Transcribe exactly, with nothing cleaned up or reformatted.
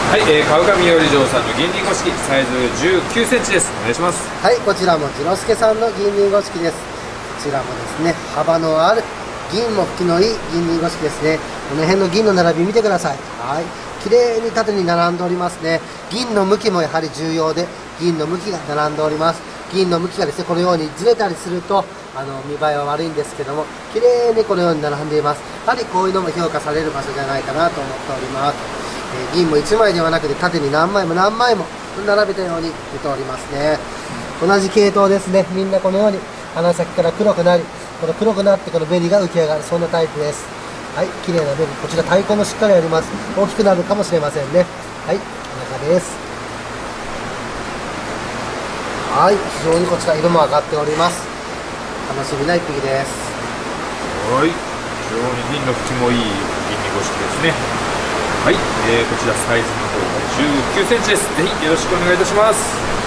はい、えー、川上より嬢さんの銀鱗五色サイズじゅうきゅうセンチです。お願いします。 はい、こちらも次郎介さんの銀鱗五色です。こちらもですね、幅のある銀も吹きのいい銀鱗五色ですね。この辺の銀の並び見てください。はい、綺麗に縦に並んでおりますね。銀の向きもやはり重要で、銀の向きが並んでおります。銀の向きがですね、このようにずれたりするとあの見栄えは悪いんですけども、綺麗にこのように並んでいます。やはりこういうのも評価される場所じゃないかなと思っております。えー、銀もいちまいではなくて縦に何枚も何枚も並べたように出ておりますね。同じ系統ですね。みんなこのように鼻先から黒くなり、この黒くなってこのベリーが浮き上がる、そんなタイプです。はい、綺麗なベリー、こちら太鼓もしっかりあります。大きくなるかもしれませんね。はい、こんな感じです。はい、非常にこちら色も上がっております。楽しみな一匹です。 はい、非常に銀の吹きもいい銀鱗五色ですね。はい、えー、こちらサイズの方がじゅうきゅうセンチです。ぜひよろしくお願いいたします。